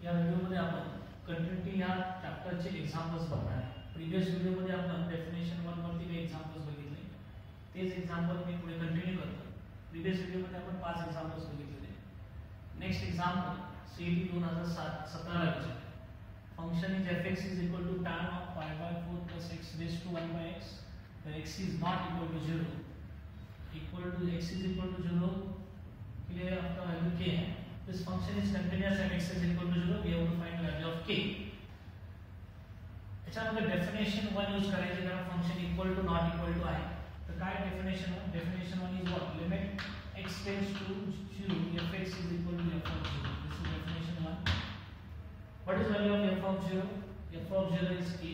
या व्हिडिओमध्ये आपण कंटिन्युटी या चॅप्टरचे एक्झाम्पल्स बघणार आहे. प्रीवियस व्हिडिओमध्ये आपण डेफिनेशन 1 वरती काही एक्झाम्पल्स बघितले, तेच एक्झाम्पल मी पुढे कंटिन्यू करतो. प्रीवियस व्हिडिओमध्ये आपण 5 एक्झाम्पल्स बघितले. नेक्स्ट एक्झाम्पल CET 2017 चे function is fx is equal to tan of pi by 4 plus x raised to 1 by x, where x is not equal to 0, equal to x is equal to 0 के लिए आपका value k है. This function is continuous and x is equal to 0. We have to find the value of k. याच्यामध्ये definition 1 use करायचे कारण function equal to not equal to आहे. तर काय definition 1? Definition 1 is what? Limit x tends to 0 fx is equal to f of 0. This is definition 1. What is value of f of 0? F of 0 is k.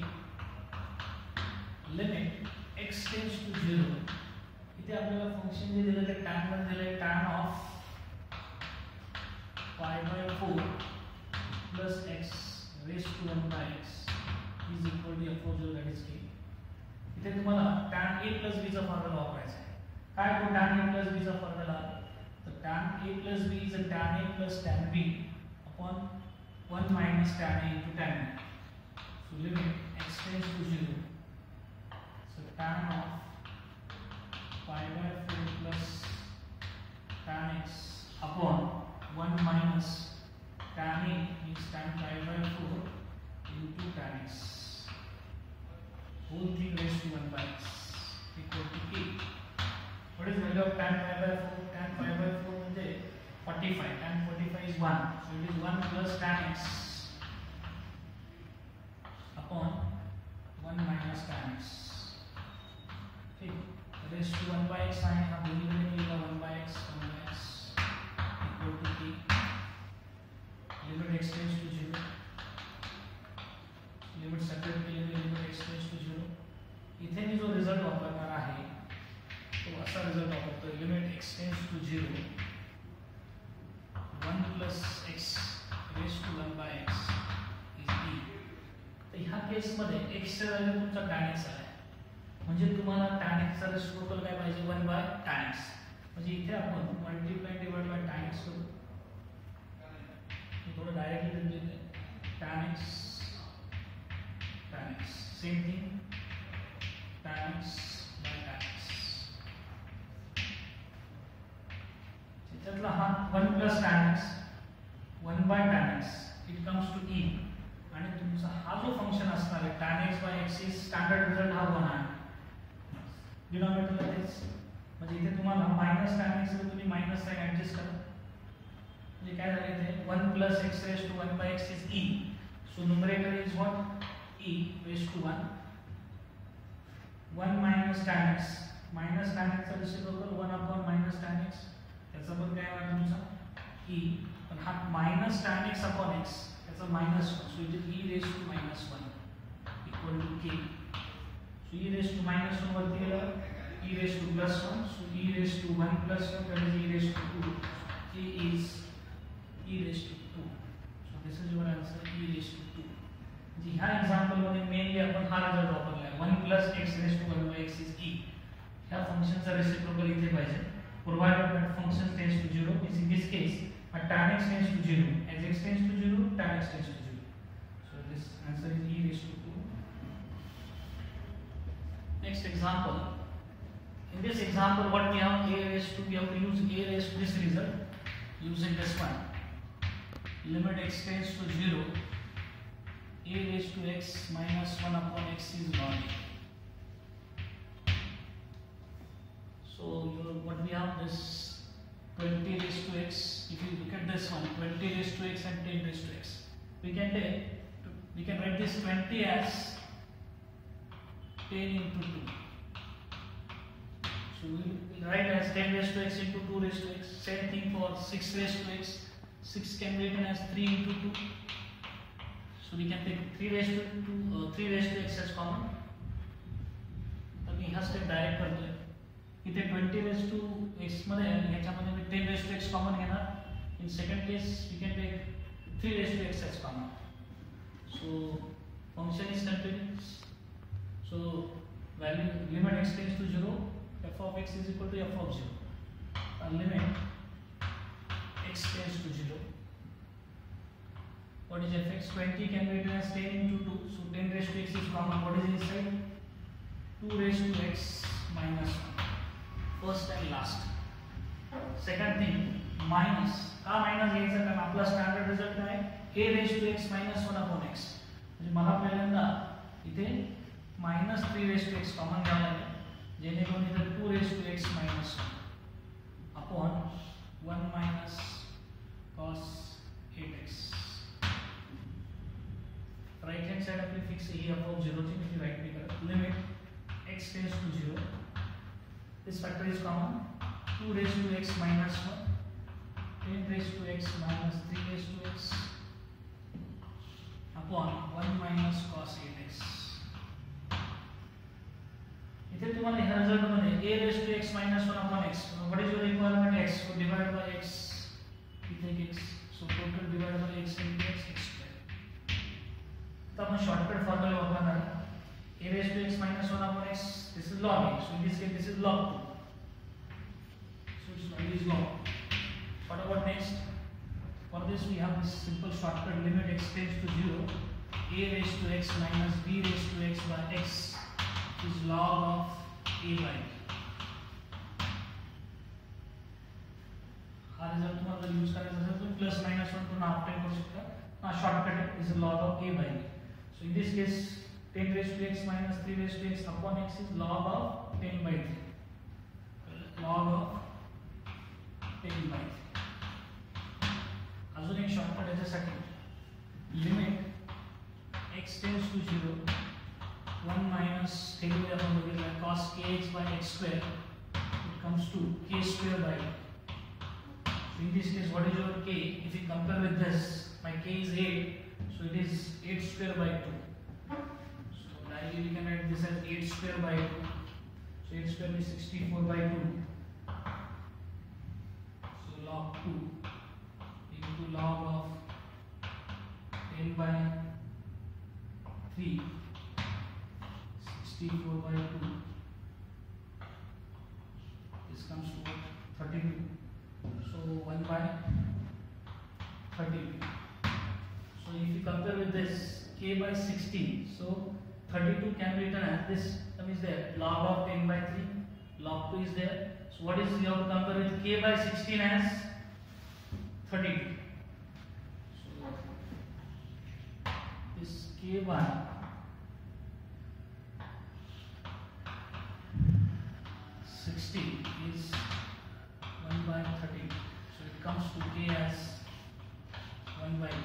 Limit x tends to 0. इथे आपल्याला function जे दिलेलं आहे tan मध्ये दिलेलं आहे tan of pi by 4 plus x raised to 1 by x is equal to f of 0, that is k. इथे तुम्हाला tan a plus b चा फॉर्म्युला वापरायचा आहे. काय तो tan a plus b चा फॉर्म्युला? तर tan a plus b is tan a plus tan b upon 1 minus tan a into tan b. So limit x tends to 0. So tan of pi by 4 plus tan x upon 1 minus tan a is tan pi by 4 into tan x. Whole thing raised to 1 by x equal to k. What is value of tan pi by 4? Tan pi by 4 म्हणजे 45. Tan 45 is 1. So it is 1 plus tan x upon 1 minus tan x. Okay. Raised to 1 by x आहे हा दोन्ही मिळेल 1 by x equal to k. Limit x tends to 0. लिमिट separate केलेली लिमिट x tends to 0. इथे मी जो रिझल्ट वापरणार आहे तो असा रिझल्ट वापरतो लिमिट x tends to 0 1 plus x raised to 1 by x is e. तर ह्या केस मध्ये x चा व्हॅल्यू तुमचा tan x आहे. म्हणजे तुम्हाला tan x चा रेसिप्रोकल काय पाहिजे? 1 by tan x. म्हणजे इथे आपण multiply divide by tan x करू. थोड़ा डायरेक्टली लिख देते हैं tan x same thing tan x by tan x. त्यातला हा 1 plus tan x 1 by tan x it comes to e. आणि तुमचा हा जो फंक्शन असणार आहे tan x by x is standard result हा 1 आहे. डिनॉमिनेटरला तेच म्हणजे इथे तुम्हाला मायनस tan x ला तुम्ही मायनस साइन ऍडजस्ट करा. म्हणजे काय झाले इथे 1 plus x raised to 1 by x is e. So numerator is what? E raised to 1. 1 minus tan x. Minus tan x चा reciprocal 1 upon minus tan x. त्याचा पण काय आहे तुमचा? e. पण हा minus tan x upon x त्याचा minus 1. So it is e raised to minus 1 equal to k. So e raised to minus 1 वरती गेला e raised to plus 1. So e raised to 1 plus 1 that is e raised to 2. k is e raised to 2. So this is your answer, e raised to 2. जी ह्या example मध्ये mainly आपण हा result वापरला आहे 1 plus x raised to 1 by x is e. ह्या फंक्शनचा reciprocal इथे पाहिजे. Provided that function tends to 0 means in this case tan x tends to 0 as x tends to 0 tan x tends to 0. So this answer is e raised to 2. Next example. In this example what we have a raised to, we have to use a raised to this result using this one. Limit x tends to 0 a raised to x minus 1 upon x is log a. So what we have is 20 raised to x. If you look at this one 20 raised to x and 10 raised to x, we can write this 20 as 10 into 2. So we will write as 10 raised to x into 2 raised to x. Same thing for 6 raised to x. 6 can be written as 3 into 2. So we can take 3 raised to x as common. तर मी हा step direct करतोय. इथे 20 raised to x मध्ये ह्याच्यामध्ये मी 10 raised to x common घेणार. In second case we can take 3 raised to x as common. So function is continuous. So value limit x tends to 0 f of x is equal to f of 0. Limit x tends to 0. what is fx? 20 can be written as 10 into 2. So 10 raised to x is common. What is inside? 2 raised to x minus 1. First and last. Second thing, minus. का minus घ्यायचा कारण आपला standard result काय? a raised to x minus 1 upon x. म्हणजे मला पहिल्यांदा इथे minus 3 raised to x common घ्यावं लागेल, जेणेकरून इथे 2 raised to x minus 1 upon 1 minus cos 8x. Right hand side आपली फिक्स है अपॉन 0 ची, म्हणजे राइट पे करा. Limit x tends to 0. This factor is common. 2 raised to x minus 1, 10 raised to x minus 3 raised to x upon 1 minus cos 8x. इथे तुम्हाला ह्या result मध्ये a raised to x minus 1 upon x. What is your requirement? x. So divide by x. We take x. So total divided by x into x square. तो आपण shortcut formula वापरणार. a raised to x minus 1 upon x. This is log a. So in this case this is log 2. So its value is log. What about next? For this we have this simple shortcut, limit x tends to 0. A raised to x minus b raised to x by x is log of a by b. हा result तुम्हाला use करायचा असेल तर plus minus 1 पुन्हा obtain करू शकता. हा shortcut is log of a by b. So in this case 10 raised to x minus 3 raised to x upon x is log of 10 by 3. Log of 10 by 3. अजून एक shortcut याच्यासाठी, limit x tends to 0, 1 minus theory आपण बघितलं cos kx by x square, it comes to k square by. So in this case what is your k? If you compare with this, my k is 8, so it is 8 square by 2. So directly we can write this as 8 square by 2. So 8 square is 64 by 2. So log 2 into log of 10 by 3, 64 by 2. This comes to 32. So 1 by 32. So if you compare with this k by 16, so 32 can be written as this term is there, log of 10 by 3, log 2 is there. So what is, you have to compare with k by 16 as 32. So this k by 16 is 1 by 30. So it comes to k as 1 by.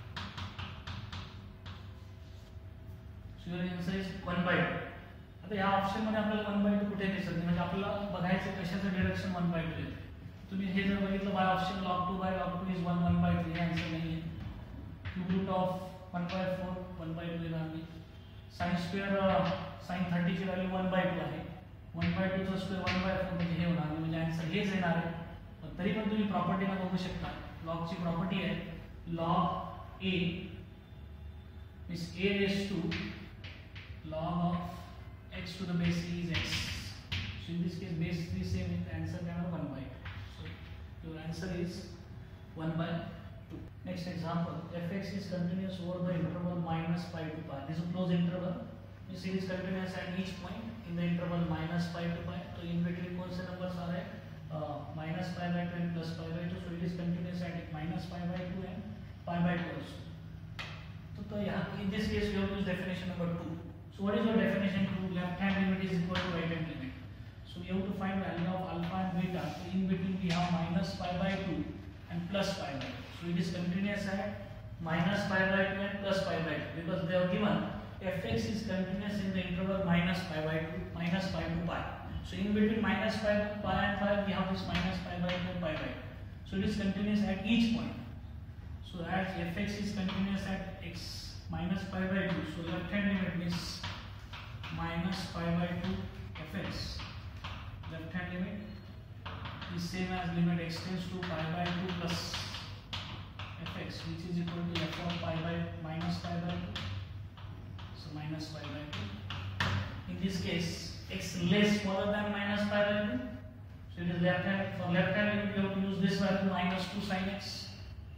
So your answer is 1 by 2. आता या option मध्ये आपल्याला 1 by 2 कुठे दिसत नाही, म्हणजे आपल्याला बघायचं कशाचं डायरेक्शन 1 by 2 येते. तुम्ही हे जर बघितलं by option log 2 by log 2 is 1 1 by 3, हे आन्सर नाही आहे. Cube root of 1 by 4 1 by 2 येणार नाही. sin स्क्वेअर sin 30 ची व्हॅल्यू 1 by 2 आहे. 1 by 2 चा स्क्वेअर 1 by 4 म्हणजे हे होणार नाही, म्हणजे आन्सर हेच येणार आहे. पण तरी पण तुम्ही प्रॉपर्टीला बघू शकता, log ची प्रॉपर्टी आहे log a is a raised to log of x to the base c is x. So in this case base is same, the answer can be 1 by 2. So your answer is 1 by 2. Next example, fx is continuous over the interval minus pi to pi. This is a closed interval. You see this continuous at each point in the interval minus pi to pi. So in between कौन से numbers आ रहे हैं? Minus pi by 2 and plus pi by 2. So it is continuous at minus pi by 2 and pi by 2 also. तो यहाँ in this case we have to use definition number 2. So what is your definition 2? Left hand limit is equal to right hand limit. So we have to find value of alpha and beta. So in between we have minus pi by 2 and plus pi by 2. So it is continuous at minus pi by 2 and plus pi by 2 because they have given fx is continuous in the interval minus pi by 2 minus pi to pi. So in between minus pi to pi and pi we have this minus pi by 2 pi by 2. So it is continuous at each point. So as fx is continuous at x minus pi by 2, so left hand limit means minus pi by 2 fx. Left hand limit is same as limit x tends to pi by 2 plus fx, which is equal to f of pi by minus pi by 2. So minus pi by 2. In this case, x less smaller than minus pi by 2. So it is left hand. For left hand limit, we have to use this value minus 2 sin x.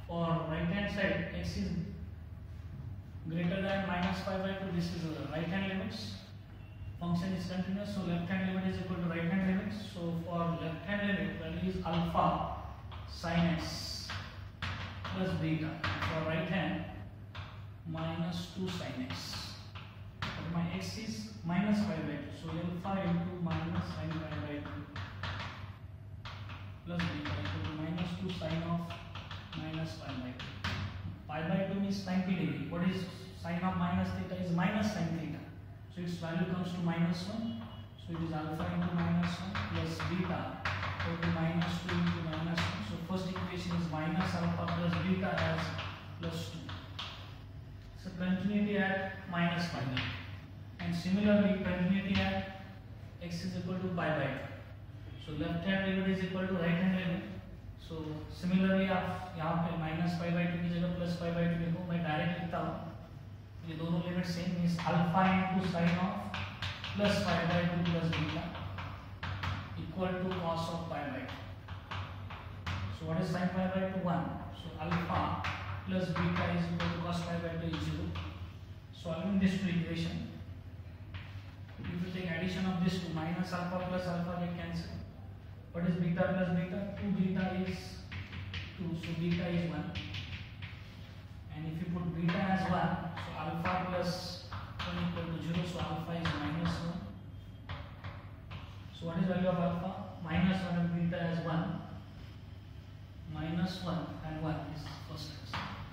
For right hand side, x is greater than minus pi by 2. This is right hand limits. Function is continuous, so left hand limit is equal to right hand limit. So for left hand limit, value is alpha sin x plus beta. For right hand, minus 2 sin x. But my x is minus pi by 2, so alpha into minus sin pi by 2 plus beta equal to minus 2 sin of minus pi by 2. Pi by 2 means 90 degree. What is sin of minus theta is minus sin theta. So its value comes to minus 1. So it is alpha into minus 1 plus beta equal to minus 2 into minus 1. So first equation is minus alpha plus beta as plus 2. So continuity at minus pi. And similarly continuity at x is equal to pi by 2. So left hand limit is equal to right hand limit. So similarly आप यहाँ पे minus pi by 2 की जगह plus pi by 2 लिखो. मैं direct लिखता हूँ. ये दोनों limit same means alpha into sin of plus pi by 2 plus beta equal to cos of pi by 2. So what is sin pi by 2? 1. So alpha plus beta is equal to cos pi by 2 is 0. Solving this two equation, if you take addition of this two, minus alpha plus alpha get cancelled. What is beta plus beta? 2 beta is 2, so beta is 1. And if you put beta as 1, so alpha plus 1 equal to 0, so alpha is minus 1. So what is value of alpha? Minus 1 and beta as 1. Minus 1 and 1 is first answer.